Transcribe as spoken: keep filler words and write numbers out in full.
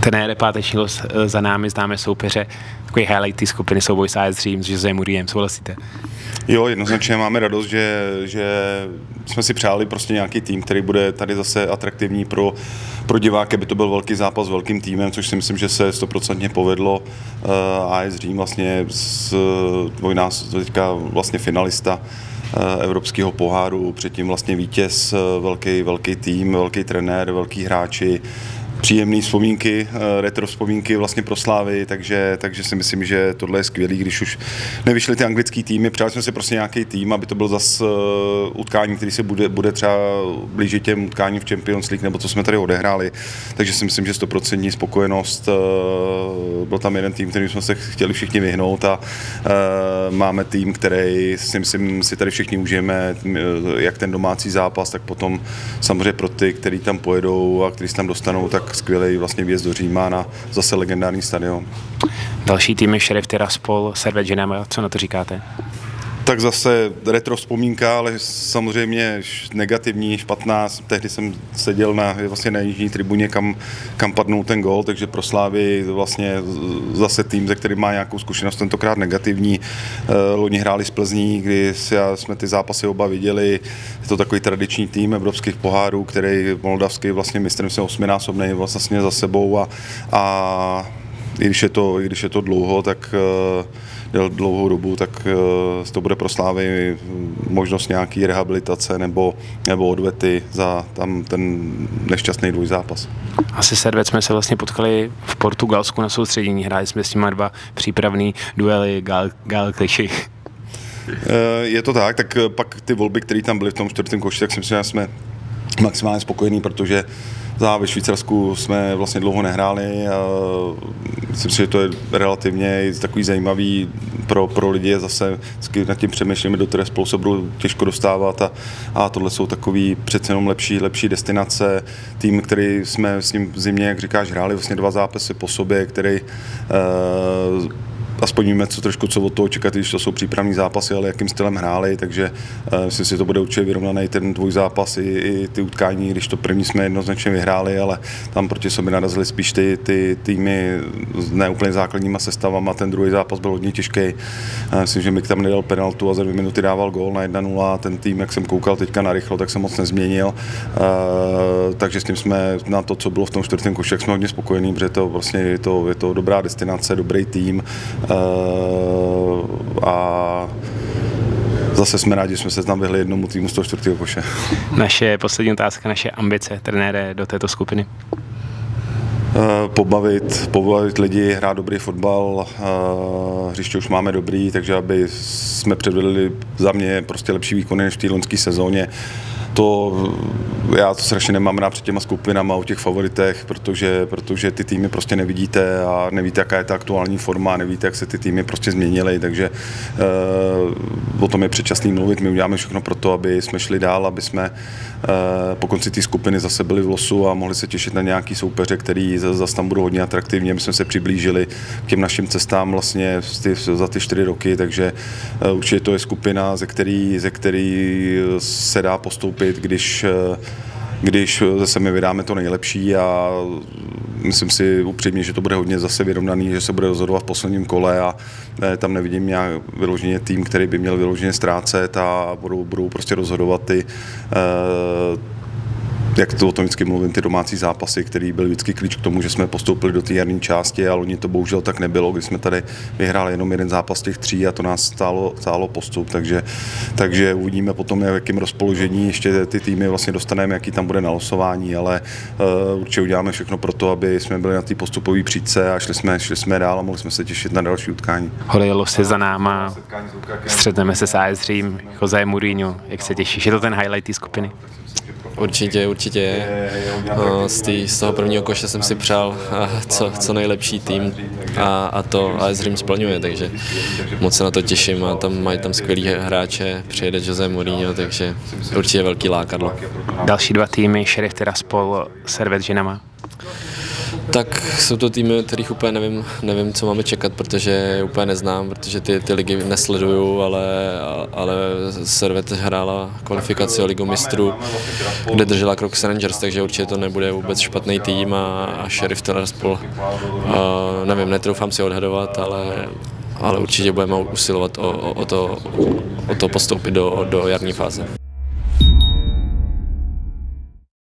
Trenére, páteční los za námi, známe soupeře, takový highlight té skupiny souboj s A S Řím s José Mourinhem, souhlasíte? Jo, jednoznačně máme radost, že, že jsme si přáli prostě nějaký tým, který bude tady zase atraktivní pro, pro diváky, aby to byl velký zápas s velkým týmem, což si myslím, že se stoprocentně povedlo. A S Řím vlastně z dvojnás, teďka vlastně finalista Evropského poháru, předtím vlastně vítěz, velký, velký tým, velký trenér, velký hráči, příjemné vzpomínky, retro vzpomínky vlastně pro Slávy, takže, takže si myslím, že tohle je skvělý, když už nevyšly ty anglický týmy, přáli jsme si prostě nějaký tým, aby to byl zase utkání, který se bude, bude třeba blížit těm utkáním v Champions League, nebo co jsme tady odehráli, takže si myslím, že stoprocentní spokojenost, byl tam jeden tým, který jsme se chtěli všichni vyhnout a máme tým, který si myslím, si tady všichni užijeme, jak ten domácí zápas, tak potom samozřejmě pro ty, kteří tam pojedou a kteří se tam dostanou, tak skvělý vlastně výjezd do Říma na zase legendární stadion. Další tým je Sheriff Tiraspol, Servette Ženeva, co na to říkáte? Tak zase retro vzpomínka, ale samozřejmě negativní, špatná. Tehdy jsem seděl na, vlastně na jižní tribuně, kam, kam padnul ten gól, takže pro Slávy vlastně zase tým, ze který má nějakou zkušenost, tentokrát negativní. Loni hráli z Plzní, kdy jsme ty zápasy oba viděli. Je to takový tradiční tým evropských pohárů, který moldavský vlastně mistrem se osminásobný vlastně za sebou a, a i když je to, i když je to dlouho, tak dlouhou dobu, tak to bude pro Slávy možnost nějaký rehabilitace nebo, nebo odvety za tam ten nešťastný dvojzápas. Asi Servette jsme se vlastně potkali v Portugalsku na soustředění, hráli jsme s těma dva přípravný duely Gal, Gal Kliši. Je to tak, tak pak ty volby, které tam byly v tom čtvrtém koši, tak si myslím, že jsme maximálně spokojení, protože za ve Švýcarsku jsme vlastně dlouho nehráli a myslím si, že to je relativně takový zajímavý pro, pro lidi, zase nad tím přemýšlíme, do které spolu se budou těžko dostávat a, a tohle jsou takový přece jenom lepší, lepší destinace. Tým, který jsme s ním v zimě, jak říkáš, hráli vlastně dva zápasy po sobě, který uh, aspoň víme, co trošku co od toho čekat, když to jsou přípravní zápasy, ale jakým stylem hráli, takže uh, myslím si, že to bude určitě vyrovnaný ten dvojzápas i, i ty utkání, když to první jsme jednoznačně vyhráli, ale tam proti sobě narazili spíš ty, ty týmy s neúplně základníma sestavama, ten druhý zápas byl hodně těžký. Uh, myslím, že Mik tam nedal penaltu a za dvě minuty dával gól na jedna nula, ten tým, jak jsem koukal teďka na rychlo, tak se moc nezměnil, uh, takže s tím jsme na to, co bylo v tom čtvrtém koši, jsme hodně spokojení, protože to vlastně je to, je to dobrá destinace, dobrý tým. Uh, a zase jsme rádi, že jsme se tam vyhli jednomu týmu z toho čtvrtého koše. Naše poslední otázka, naše ambice, trenére do této skupiny? Uh, pobavit, pobavit lidi, hrát dobrý fotbal, uh, hřiště už máme dobrý, takže aby jsme předvedli za mě prostě lepší výkony než v té loňské sezóně. To já to strašně nemám rád před těma skupinama o těch favoritech, protože, protože ty týmy prostě nevidíte a nevíte, jaká je ta aktuální forma, nevíte, jak se ty týmy prostě změnily, takže uh, o tom je předčasný mluvit. My uděláme všechno pro to, aby jsme šli dál, aby jsme uh, po konci té skupiny zase byli v losu a mohli se těšit na nějaký soupeře, který zase tam budou hodně atraktivní, aby jsme se přiblížili k těm našim cestám vlastně ty, za ty čtyři roky, takže uh, určitě to je skupina, ze který, ze který se dá postoupit, když, když zase my vydáme to nejlepší a myslím si upřímně, že to bude hodně zase vyrovnaný, že se bude rozhodovat v posledním kole a tam nevidím nějak vyloženě tým, který by měl vyloženě ztrácet a budou, budou prostě rozhodovat ty jak to o tom vždycky mluvím, ty domácí zápasy, který byl vždycky klíč k tomu, že jsme postoupili do té jarní části, ale oni to bohužel tak nebylo, když jsme tady vyhráli jenom jeden zápas těch tří a to nás stálo, stálo postup, takže, takže uvidíme potom, v jakém rozpoložení ještě ty týmy vlastně dostaneme, jaký tam bude na losování, ale uh, určitě uděláme všechno pro to, aby jsme byli na té postupové příčce a šli jsme, šli jsme dál a mohli jsme se těšit na další utkání. Holej los je za náma, střetneme se s A S Řím, José Mourinho, jak se těšíš, je to ten highlight té skupiny? Určitě, určitě je. Z, tý, z toho prvního koše jsem si přál co, co nejlepší tým a, a to A S Řím splňuje, takže moc se na to těším a tam mají tam skvělý hráče, přijede José Mourinho, takže určitě velký lákadlo. Další dva týmy, Sheriff Tiraspol, Servette Ženeva. Tak jsou to týmy, kterých úplně nevím, nevím, co máme čekat, protože je úplně neznám, protože ty, ty ligy nesleduju, ale, ale Servet hrála kvalifikaci o Ligu mistrů, kde držela Crocs Rangers, takže určitě to nebude vůbec špatný tým a, a Sheriff Tiraspol, uh, nevím, netroufám si odhadovat, ale, ale určitě budeme usilovat o, o, o, to, o to postoupit do, do jarní fáze.